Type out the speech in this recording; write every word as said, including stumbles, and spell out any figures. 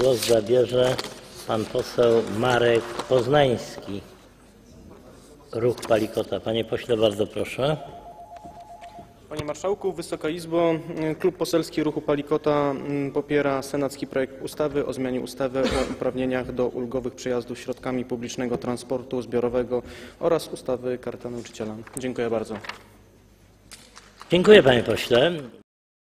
Głos zabierze pan poseł Marek Poznański, Ruch Palikota. Panie pośle, bardzo proszę. Panie Marszałku, Wysoka Izbo, Klub Poselski Ruchu Palikota popiera senacki projekt ustawy o zmianie ustawy o uprawnieniach do ulgowych przejazdów środkami publicznego transportu zbiorowego oraz ustawy Karta Nauczyciela. Dziękuję bardzo. Dziękuję, panie pośle.